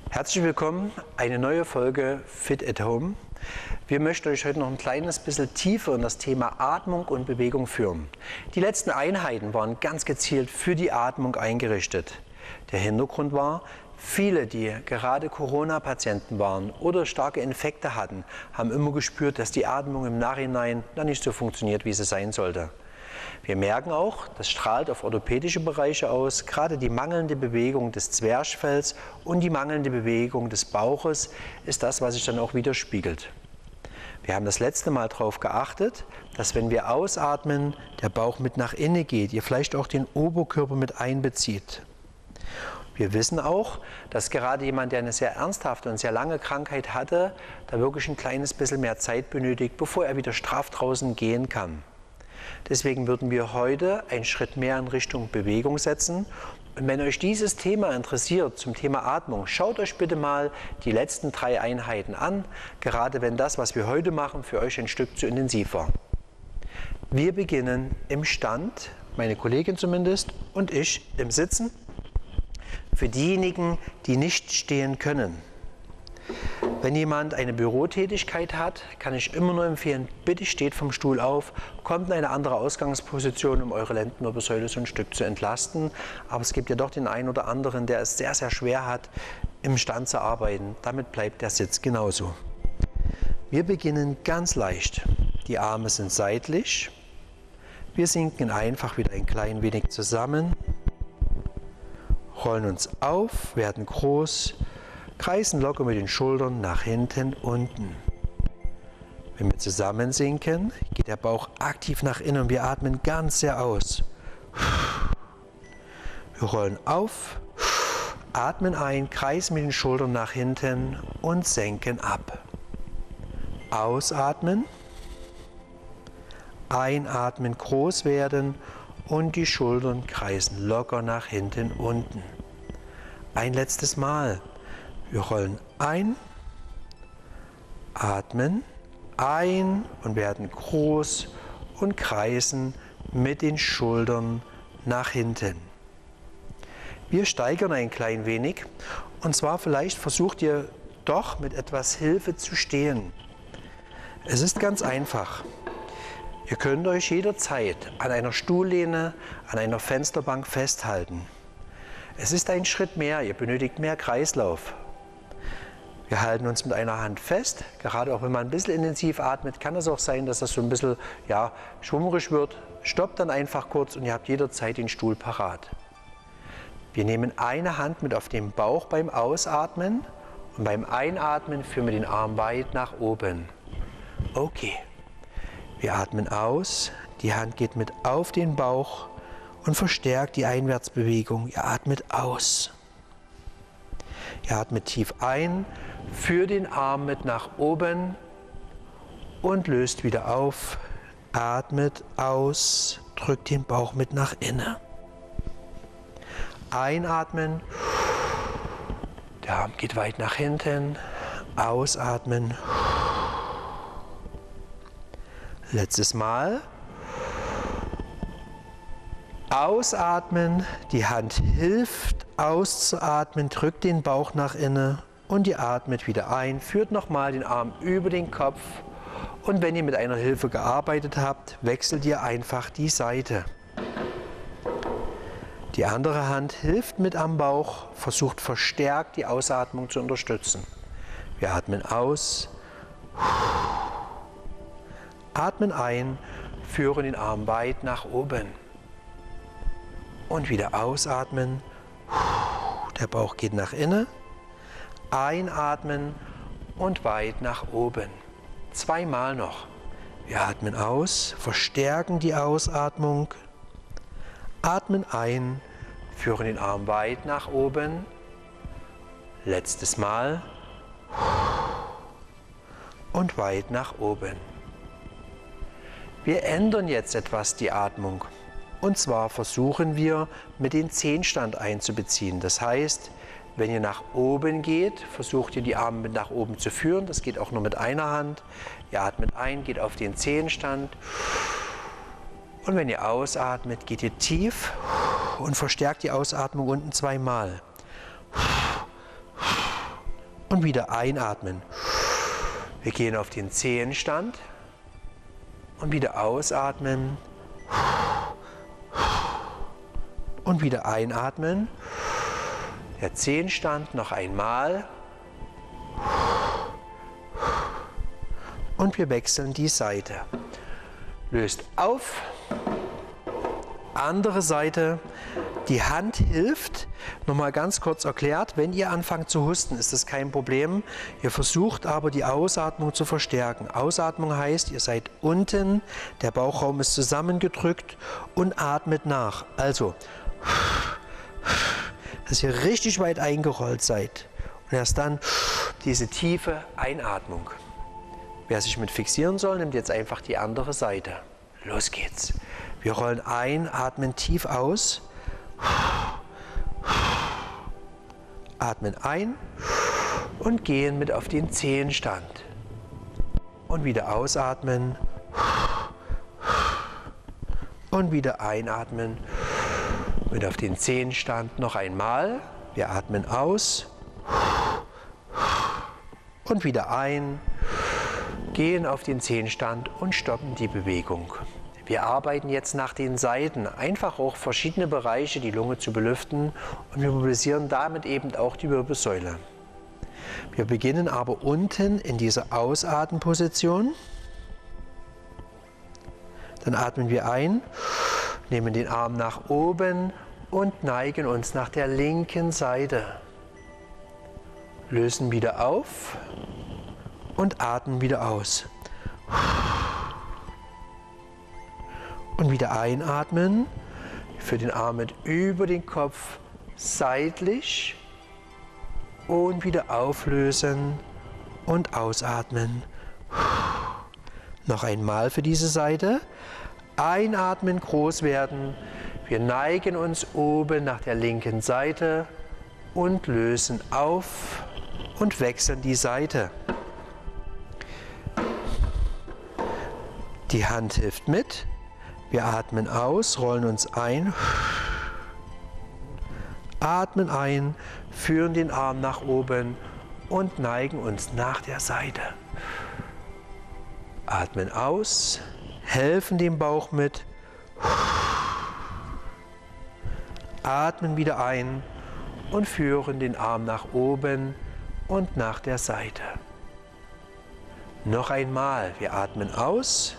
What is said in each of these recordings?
Herzlich willkommen, eine neue Folge Fit at Home. Wir möchten euch heute noch ein kleines bisschen tiefer in das Thema Atmung und Bewegung führen. Die letzten Einheiten waren ganz gezielt für die Atmung eingerichtet. Der Hintergrund war, viele, die gerade Corona-Patienten waren oder starke Infekte hatten, haben immer gespürt, dass die Atmung im Nachhinein noch nicht so funktioniert, wie sie sein sollte. Wir merken auch, das strahlt auf orthopädische Bereiche aus, gerade die mangelnde Bewegung des Zwerchfells und die mangelnde Bewegung des Bauches ist das, was sich dann auch widerspiegelt. Wir haben das letzte Mal darauf geachtet, dass wenn wir ausatmen, der Bauch mit nach innen geht, ihr vielleicht auch den Oberkörper mit einbezieht. Wir wissen auch, dass gerade jemand, der eine sehr ernsthafte und sehr lange Krankheit hatte, da wirklich ein kleines bisschen mehr Zeit benötigt, bevor er wieder straff draußen gehen kann. Deswegen würden wir heute einen Schritt mehr in Richtung Bewegung setzen. Und wenn euch dieses Thema interessiert, zum Thema Atmung, schaut euch bitte mal die letzten 3 Einheiten an, gerade wenn das, was wir heute machen, für euch ein Stück zu intensiv war. Wir beginnen im Stand, meine Kollegin zumindest, und ich im Sitzen. Für diejenigen, die nicht stehen können. Wenn jemand eine Bürotätigkeit hat, kann ich immer nur empfehlen, bitte steht vom Stuhl auf, kommt in eine andere Ausgangsposition, um eure Lendenwirbelsäule so ein Stück zu entlasten. Aber es gibt ja doch den einen oder anderen, der es sehr, sehr schwer hat, im Stand zu arbeiten. Damit bleibt der Sitz genauso. Wir beginnen ganz leicht. Die Arme sind seitlich. Wir sinken einfach wieder ein klein wenig zusammen, rollen uns auf, werden groß, kreisen locker mit den Schultern nach hinten, unten. Wenn wir zusammensinken, geht der Bauch aktiv nach innen und wir atmen ganz sehr aus. Wir rollen auf, atmen ein, kreisen mit den Schultern nach hinten und senken ab. Ausatmen, einatmen, groß werden und die Schultern kreisen locker nach hinten, unten. Ein letztes Mal. Wir rollen ein, atmen ein und werden groß und kreisen mit den Schultern nach hinten. Wir steigern ein klein wenig und zwar vielleicht versucht ihr doch mit etwas Hilfe zu stehen. Es ist ganz einfach. Ihr könnt euch jederzeit an einer Stuhllehne, an einer Fensterbank festhalten. Es ist ein Schritt mehr, ihr benötigt mehr Kreislauf. Wir halten uns mit einer Hand fest, gerade auch wenn man ein bisschen intensiv atmet, kann es auch sein, dass das so ein bisschen schwummerig wird. Stoppt dann einfach kurz und ihr habt jederzeit den Stuhl parat. Wir nehmen eine Hand mit auf den Bauch beim Ausatmen und beim Einatmen führen wir den Arm weit nach oben. Okay. Wir atmen aus, die Hand geht mit auf den Bauch und verstärkt die Einwärtsbewegung. Ihr atmet aus. Ihr atmet tief ein, führt den Arm mit nach oben und löst wieder auf. Atmet aus, drückt den Bauch mit nach innen. Einatmen, der Arm geht weit nach hinten. Ausatmen. Letztes Mal. Ausatmen, die Hand hilft auszuatmen, drückt den Bauch nach innen und ihr atmet wieder ein, führt nochmal den Arm über den Kopf und wenn ihr mit einer Hilfe gearbeitet habt, wechselt ihr einfach die Seite. Die andere Hand hilft mit am Bauch, versucht verstärkt die Ausatmung zu unterstützen. Wir atmen aus, atmen ein, führen den Arm weit nach oben. Und wieder ausatmen, der Bauch geht nach innen, einatmen und weit nach oben. 2 Mal noch. Wir atmen aus, verstärken die Ausatmung, atmen ein, führen den Arm weit nach oben. Letztes Mal und weit nach oben. Wir ändern jetzt etwas die Atmung. Und zwar versuchen wir, mit den Zehenstand einzubeziehen. Das heißt, wenn ihr nach oben geht, versucht ihr die Arme mit nach oben zu führen. Das geht auch nur mit einer Hand. Ihr atmet ein, geht auf den Zehenstand. Und wenn ihr ausatmet, geht ihr tief und verstärkt die Ausatmung unten 2 Mal. und wieder einatmen. Wir gehen auf den Zehenstand und wieder ausatmen und wieder einatmen. Der Zehenstand noch einmal und wir wechseln die Seite. Löst auf, andere Seite. Die Hand hilft, nochmal ganz kurz erklärt, wenn ihr anfangt zu husten, ist das kein Problem. Ihr versucht aber die Ausatmung zu verstärken. Ausatmung heißt, ihr seid unten, der Bauchraum ist zusammengedrückt und atmet nach. Also, dass ihr richtig weit eingerollt seid und erst dann diese tiefe Einatmung. Wer sich mit fixieren soll, nimmt jetzt einfach die andere Seite. Los geht's. Wir rollen ein, atmen tief aus. Atmen ein und gehen mit auf den Zehenstand. Und wieder ausatmen. Und wieder einatmen. Mit auf den Zehenstand noch einmal. Wir atmen aus. Und wieder ein. Gehen auf den Zehenstand und stoppen die Bewegung. Wir arbeiten jetzt nach den Seiten, einfach auch verschiedene Bereiche, die Lunge zu belüften, und wir mobilisieren damit eben auch die Wirbelsäule. Wir beginnen aber unten in dieser Ausatmenposition. Dann atmen wir ein, nehmen den Arm nach oben und neigen uns nach der linken Seite. Lösen wieder auf und atmen wieder aus. Und wieder einatmen, für den Arm mit über den Kopf seitlich und wieder auflösen und ausatmen. Noch einmal für diese Seite. Einatmen, groß werden. Wir neigen uns oben nach der linken Seite und lösen auf und wechseln die Seite. Die Hand hilft mit. Wir atmen aus, rollen uns ein, atmen ein, führen den Arm nach oben und neigen uns nach der Seite. Atmen aus, helfen dem Bauch mit, atmen wieder ein und führen den Arm nach oben und nach der Seite. Noch einmal, wir atmen aus.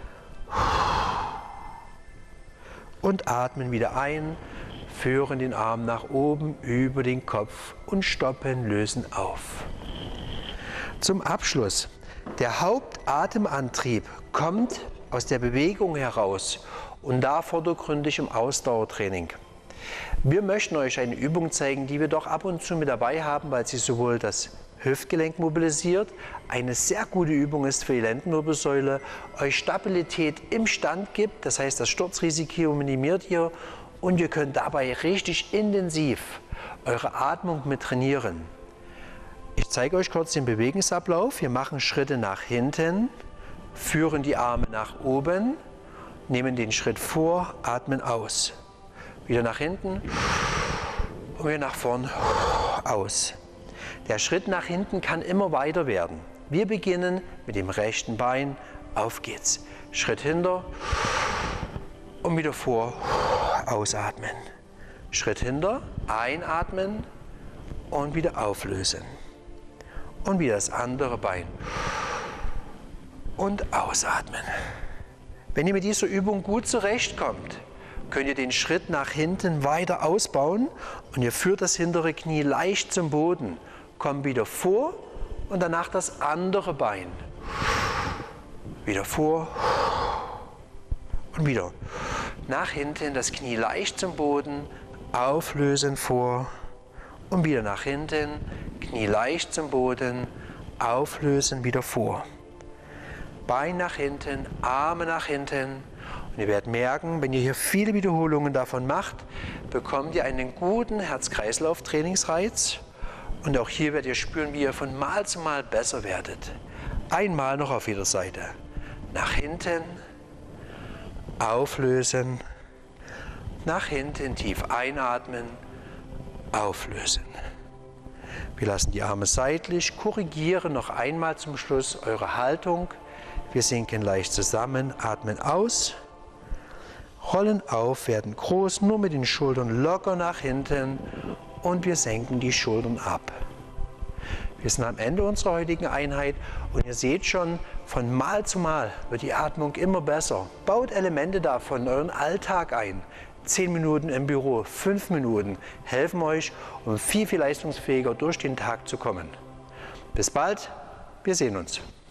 Und atmen wieder ein, führen den Arm nach oben über den Kopf und stoppen, lösen auf. Zum Abschluss, der Hauptatemantrieb kommt aus der Bewegung heraus und da vordergründig im Ausdauertraining. Wir möchten euch eine Übung zeigen, die wir doch ab und zu mit dabei haben, weil sie sowohl das Hüftgelenk mobilisiert, eine sehr gute Übung ist für die Lendenwirbelsäule, euch Stabilität im Stand gibt, das heißt das Sturzrisiko minimiert ihr und ihr könnt dabei richtig intensiv eure Atmung mit trainieren. Ich zeige euch kurz den Bewegungsablauf. Wir machen Schritte nach hinten, führen die Arme nach oben, nehmen den Schritt vor, atmen aus. Wieder nach hinten und wieder nach vorn, aus. Der Schritt nach hinten kann immer weiter werden. Wir beginnen mit dem rechten Bein. Auf geht's. Schritt hinter und wieder vor. Ausatmen. Schritt hinter, einatmen und wieder auflösen. Und wieder das andere Bein. Und ausatmen. Wenn ihr mit dieser Übung gut zurechtkommt, könnt ihr den Schritt nach hinten weiter ausbauen und ihr führt das hintere Knie leicht zum Boden. Kommt wieder vor und danach das andere Bein. Wieder vor und wieder. Nach hinten das Knie leicht zum Boden, auflösen vor und wieder nach hinten, Knie leicht zum Boden, auflösen wieder vor. Bein nach hinten, Arme nach hinten. Und ihr werdet merken, wenn ihr hier viele Wiederholungen davon macht, bekommt ihr einen guten Herz-Kreislauf-Trainingsreiz. Und auch hier werdet ihr spüren, wie ihr von Mal zu Mal besser werdet. Einmal noch auf jeder Seite. Nach hinten, auflösen, nach hinten tief einatmen, auflösen. Wir lassen die Arme seitlich, korrigieren noch einmal zum Schluss eure Haltung. Wir sinken leicht zusammen, atmen aus, rollen auf, werden groß, nur mit den Schultern locker nach hinten und wir senken die Schultern ab. Wir sind am Ende unserer heutigen Einheit und ihr seht schon, von Mal zu Mal wird die Atmung immer besser. Baut Elemente davon in euren Alltag ein. 10 Minuten im Büro, 5 Minuten helfen euch, um viel leistungsfähiger durch den Tag zu kommen. Bis bald, wir sehen uns.